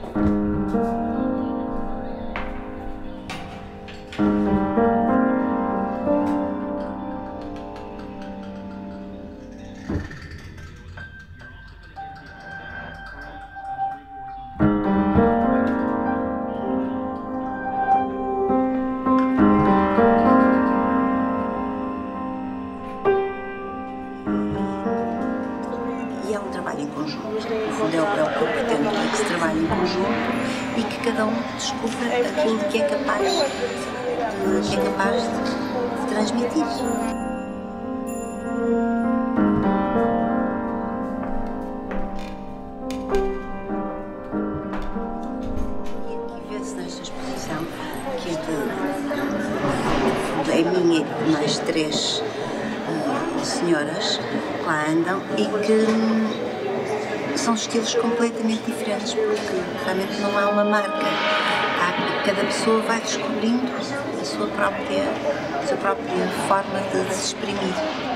E é um trabalho em conjunto. No fundo é o que eu pretendo, que se trabalhe em conjunto e que cada um descubra aquilo que é capaz de transmitir. E aqui vê-se nesta exposição que é minha e mais 3 senhoras que lá andam e que são estilos completamente diferentes, porque realmente não há uma marca. Cada pessoa vai descobrindo a sua própria forma de se exprimir.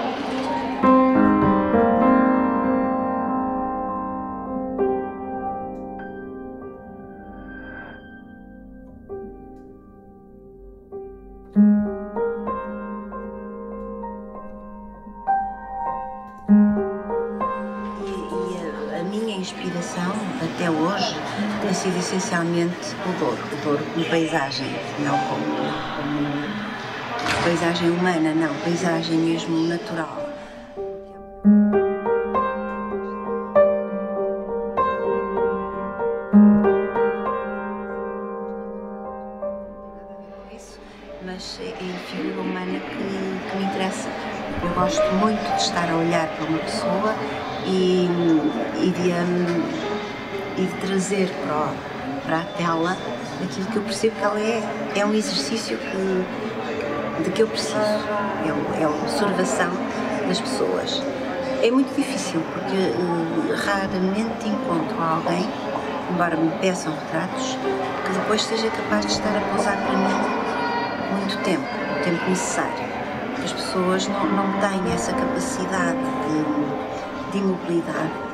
A minha inspiração, até hoje, tem sido essencialmente o Douro como paisagem, não como paisagem humana, não, paisagem mesmo natural. Mas é a figura humana que me interessa. Eu gosto muito de estar a olhar para uma pessoa e de trazer para a tela aquilo que eu percebo que ela é. É um exercício de que eu preciso. É a observação das pessoas. É muito difícil porque raramente encontro alguém, embora me peçam retratos, que depois seja capaz de estar a pousar para mim muito tempo, o tempo necessário. As pessoas não têm essa capacidade de imobilidade